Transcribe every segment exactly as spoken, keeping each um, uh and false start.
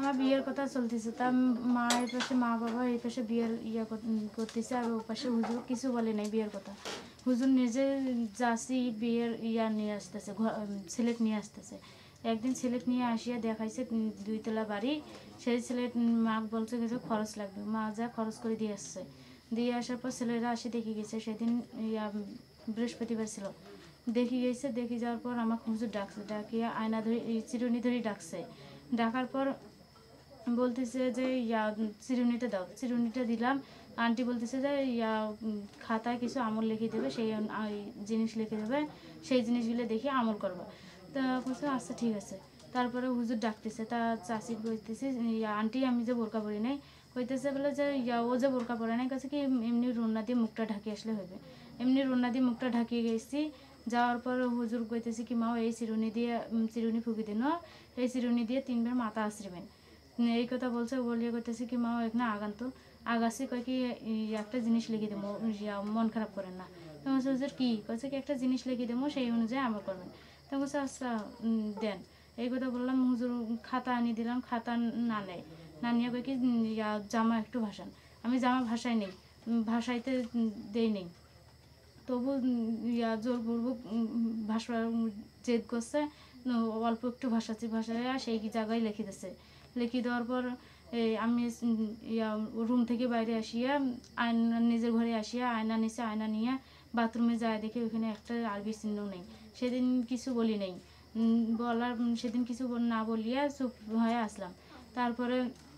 আমার বিয়ের কথা চলতেছে, তা মায়ের পাশে মা বাবা এই পাশে বিয়ের ইয়া করতেছে, আর ও পাশে হুজুর কিছু বলে নাই বিয়ের কথা। হুজুর নিজে যাচ্ছি বিয়ের ইয়া নিয়ে আসতেছে, সিলেট নিয়ে আসতেছে। একদিন সিলেট নিয়ে আসিয়া দেখাইছে দুইতলা বাড়ি, সেই ছেলে মা বলছে গেছে খরচ লাগবে, মা যা খরচ করে দিয়ে আসছে। দিয়ে আসার পর ছেলেরা আসে দেখে গেছে, সেদিন ইয়া বৃহস্পতিবার ছিল, দেখি গেছে। দেখি যাওয়ার পর আমাকে হুজুর ডাকছে, ডাকিয়া আয়না ধরে চিরুনি ধরে ডাকছে। ডাকার পর বলতেছে যে ইয়া চিরুনিটা দাও, চিরুনিটা দিলাম। আন্টি বলতেছে যে ইয়া খাতায় কিছু আমল লিখে দেবে, সেই জিনিস লিখে দেবে, সেই জিনিসগুলো দেখে আমল করবা। তা বলছে আচ্ছা ঠিক আছে। তারপরে হুজুর ডাকতেছে, তা চাষি বলতেছে ইয়া আন্টি আমি যে বোরকা পরি নাই, কইতেছে বলে যে ইয়া ও যে বোরকা পরে নাই, কাছে কি এমনি রুন্না দিয়ে মুখটা ঢাকিয়ে আসলে হবে। এমনি রুন্না দিয়ে মুখটা ঢাকিয়ে গেছি। যাওয়ার পর হুজুর কইতেছে কি মাও এই চিরুনি দিয়ে চিরুনি ফুকি দিন, এই চিরুনি দিয়ে তিনবার মাথা আশ্রিবেন, এই কথা বলছে। বলিয়ে করতেছে কি মাও এখানে আগান তো আগাছি, কয় কি একটা জিনিস লিখে দেবো, মন খারাপ করেন না। তো বলছে হুজুর কি কইছে কি একটা জিনিস লিখে দেবো, সেই অনুযায়ী আমল করবেন। তো বলছে আচ্ছা দেন, এই কথা বললাম। হুজুর খাতা আনি দিলাম, খাতা না নেয়, না নিয়ে কয় কি জামা একটু ভাসান। আমি জামা ভাসাই নেই, ভাসাইতে দেই নেই, তবু ইয়া জোরপূর্বক ভাষা জেদ করছে, অল্প একটু ভাসাচ্ছি, ভাসাইয়া সেই জায়গায় লিখে দিচ্ছে। লিখে দেওয়ার পর এই আমি ইয়া রুম থেকে বাইরে আসিয়া আয়না নিজের ঘরে আসিয়া আয়না নিচে আয়না নিয়ে বাথরুমে যায়, দেখি ওখানে একটা আরবি চিহ্ন নেই। সেদিন কিছু বলি নেই, বলার সেদিন কিছু না বলিয়া চুপ হয়ে আসলাম। তারপরে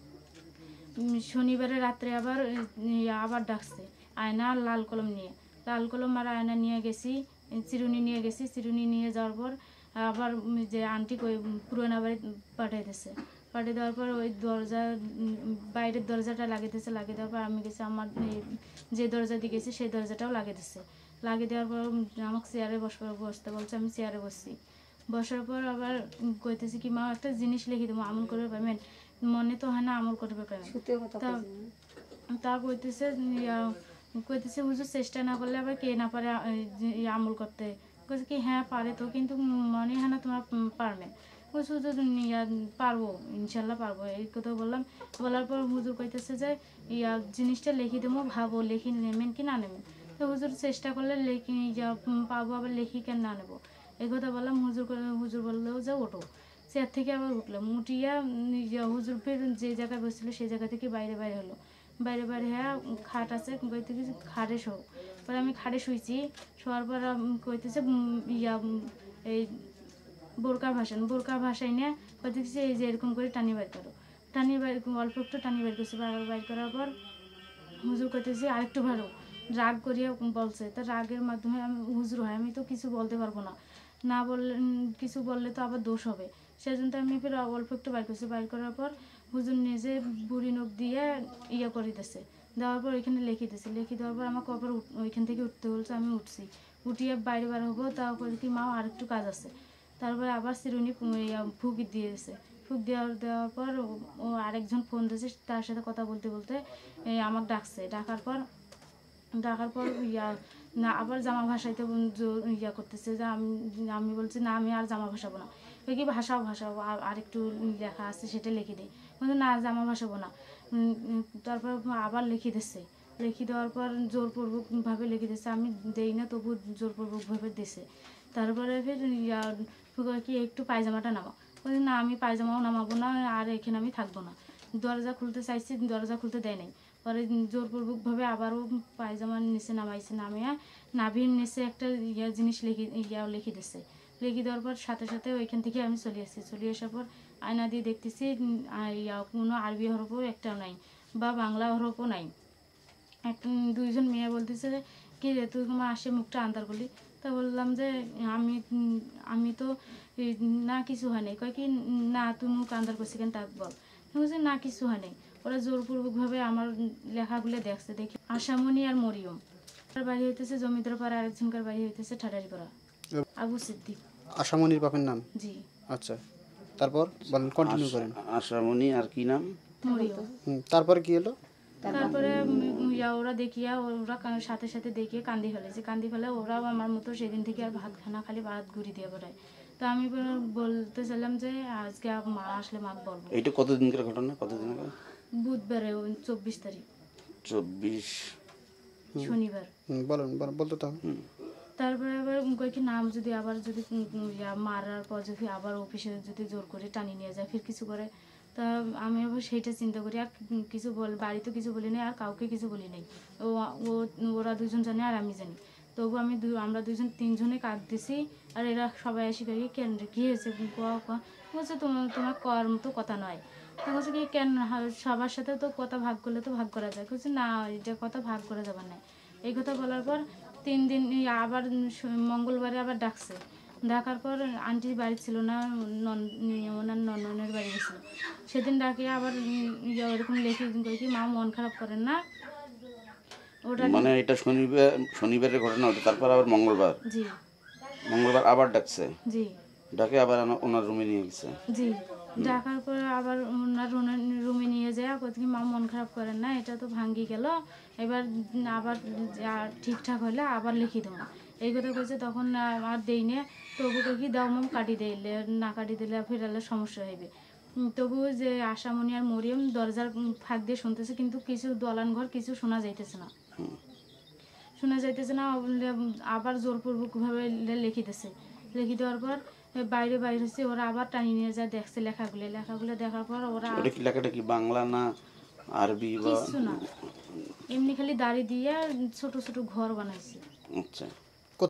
শনিবারে রাত্রে আবার আবার ডাকছে আয়না লাল কলম নিয়ে, লাল কলম আর আয়না নিয়ে গেছি, চিরুনি নিয়ে গেছি। চিরুনি নিয়ে যাওয়ার পর আবার যে আন্টি পুরোনো বাড়ি পাঠিয়ে দিচ্ছে, পাঠিয়ে দেওয়ার পর ওই দরজা বাইরের দরজাটা লাগিয়ে দিচ্ছে। লাগিয়ে দেওয়ার পর আমি গেছি আমার যে দরজা দিয়ে গেছি সেই দরজাটাও লাগিয়ে দিচ্ছে। লাগিয়ে দেওয়ার পর আমাকে চেয়ারে বস বসতে বলছে, আমি চেয়ারে বসছি। বসার পর আবার কইতেছি কি মা একটা জিনিস লিখে দেবো, আমল করবে পাবেন, মনে তো হয় না আমল করবে পাবেন। তা কইতেছে কইতেছে হুজুর চেষ্টা না করলে আবার কে না পারে আমল করতে। কইছে কি হ্যাঁ পারে তো, কিন্তু মনে হয় না তোমার পারবে। কইছে হুজুর পারবো, ইনশাল্লাহ পারবো, এই কথা বললাম। বলার পর হুজুর কইতেছে যে ইয়া জিনিসটা লিখে দেবো, ভাবো লিখি নেবেন কি না নেবেন। তো হুজুর চেষ্টা করলে লিখি পাবো, আবার লিখি কেন না নেবো, এই কথা বললাম। হুজুর হুজুর বললো যে ওঠো। চেয়ার থেকে আবার উঠলাম, উঠিয়া হুজুর ফের যে জায়গায় বসছিল সেই জায়গা থেকে বাইরে বাইরে হলো। বাইরে বাইরে হ্যাঁ খাট আছে, কইতেছে খাটে শো। পরে আমি খাটে শুইছি, শোয়ার পর কইতেছে ইয়া এই বোরকা ভাসান, বোরকা ভাসাই নিয়ে কইতেছে এই যে এরকম করে টানি বাইর করো। টানি বাইর অল্প একটু টানি বাইর করছে, বাইর করার পর হুজুর কইতেছে আরেকটু ভালো, রাগ করিয়া বলছে। তা রাগের মাধ্যমে আমি হুজুর হয়, আমি তো কিছু বলতে পারবো না, না বললে কিছু বললে তো আবার দোষ হবে, সেজন্য আমি ফের অল্প একটু বাইর করছি। বাইর করার পর হুজুর নিজে বুড়ি নখ দিয়ে ইয়ে করে দিতেছে, দেওয়ার পর ওইখানে লিখে দিয়েছে। লিখে দেওয়ার পর আমাকে আবার ওইখান থেকে উঠতে বলছে, আমি উঠছি। উঠিয়ে বাইরে বার হবো, তারপরে কি মা আর একটু কাজ আছে। তারপরে আবার চিরুনি ফুক দিয়ে দিয়েছে। ফুক দেওয়ার দেওয়ার পর ও আরেকজন ফোন দিয়েছে, তার সাথে কথা বলতে বলতে আমাকে ডাকছে। ডাকার পর ডাকার পর ইয়া না আবার জামা ভাসাইতে ইয়া করতেছে, যে আমি আমি বলছি না আমি আর জামা ভাসাবো না। ওই কি ভাসাও ভাসাও আর একটু লেখা আছে সেটা লিখে দিই, কিন্তু না জামা ভাসাবো না। তারপর আবার লিখে দিচ্ছে। লিখে দেওয়ার পর জোরপূর্বকভাবে লিখে দিচ্ছে, আমি দেই না তবু জোরপূর্বকভাবে দিছে। তারপরে ফের ইয়া কি একটু পায়জামাটা নামা, বলছি না আমি পায়জামাও নামাবো না, আর এখানে আমি থাকবো না। দরজা খুলতে চাইছি, দরজা খুলতে দেয় নাই। পরে জোরপূর্বকভাবে আবারও পায়জামার নিচে নামাইছে, নামিয়ে নাভির নিচে একটা ইয়া জিনিস লিখে ইয়া লিখে দিচ্ছে। লিখে দেওয়ার পর সাথে সাথে ওইখান থেকে আমি চলে আসছি। চলে আসার পর আয়না দিয়ে দেখতেছি ইয়া কোনো আরবি হরফও একটাও নাই, বা বাংলা হরফও নাই। একটা দুইজন মেয়ে বলতেছে যে কি রে তুই তোমার আসে মুখটা আন্দার করলি। তা বললাম যে আমি আমি তো না কিছু হয় নাই। কয় কি না তুই মুখ আন্দার করছি কেন তা বল। বলছে না কিছু হয় নাই। ওরা জোরপূর্বকভাবে আমার লেখাগুলো দেখছে। দেখি আশামণি আর মরিয়ম, তার বাড়ি হইতেছে জমিদার পাড়া, আরেকজনকার বাড়ি হইতেছে ঠাটারি পাড়া। আবু সিদ্দিক। আশামণির বাপের নাম? জি। আচ্ছা, তারপর বলেন, কন্টিনিউ করেন। আশামণি আর কি নাম? মরিয়ম। তারপরে কি হলো? তারপরে ওরা দেখিয়া ওরা সাথে সাথে দেখিয়ে কান্দি ফেলেছে। কান্দি ফেলে ওরাও আমার মতো সেদিন থেকে আর ভাত খানা খালি ভাত ঘুরি দিয়ে বেড়ায়। তো আমি বল- বলতে চাইলাম যে আজকে মা আসলে মাকে বলবো। এইটা কতদিনকার ঘটনা, কতদিন আগে? বুধবারে চব্বিশ তারিখ চব্বিশ। শনিবার। হুম, বলেন বলেন, বলতে থাকুন। হুম। তারপরে আবার কই কি নাম যদি আবার যদি উম উম ইয়া মারার পর যদি আবার অফিসে যদি জোর করে টানি নিয়ে যায় ফির কিছু করে, তা আমি আবার সেইটা চিন্তা করি আর কিছু বল বাড়িতে কিছু বলি নাই আর কাউকে কিছু বলি নাই। ও ও ওরা দুজন জানে আর আমি জানি। তবু আমি দু আমরা দুজন তিনজনে কাঁদ দিছি আর এরা সবাই এসে কই কেন রে কী হয়েছে ক- ক- বলছে তোমার তোমার কর মতো কথা নয়। তা বলছে কি কেন হা- সবার সাথে তো কথা ভাগ করলে তো ভাগ করা যায়, বলছে না এটা কথা ভাগ করে যাবার নাই। এই কথা বলার পর তিন দিন এই আবার স- মঙ্গলবারে আবার ডাকছে। ডাকার পর আন্টির বাড়ি ছিল না, নন- ওনার নননের বাড়ি গেছিলো। সেদিন ডাকে আবার উম ইয়ে ওরকম লেখে কই কি মা মন খারাপ করেন না ওটা। মানে এটা শনিবার, শনিবারের ঘটনা ওটা, তারপর আবার মঙ্গলবার, জি মঙ্গলবার আবার ডাকছে, জি ডাকে আবার আনা- ওনার রুমে নিয়ে গেছে। জি ডাকার পর আবার ওনার রুমে নিয়ে যায় কোথাও কি মা মন খারাপ করেন না, এটা তো ভাঙ্গি গেল, এবার আবার যা ঠিকঠাক হলে আবার লিখি দেবো এই কথা কইছে। তখন আ- আর দেই নে, তবু কই কি দাও মাম কাটি দিলে, না কাটি দিলে ফেরালে সমস্যা হইবে। উম, তবু যে আশামণি আর মরিয়ম দরজার উম, ফাঁক দিয়ে শুনতেছে কিন্তু কিছু দলান ঘর কিছু শোনা যাইতেছে না, শোনা যাইতেছে না। বলে আবার জোরপূর্বকভাবে লে- লিখিতেছে, লিখি দেওয়ার পর এ বাইরে বাইরে হচ্ছে ওরা আবার টানি নিয়ে যায় দেখছে লেখাগুলো, লেখাগুলো দেখার পর ওরা ওটা কি লেখাটা কি বাংলা না আরবি বা? কিচ্ছু না, এমনি খালি দাড়ি দিয়ে ছোট ছোট ঘর বানাইছে। আচ্ছা।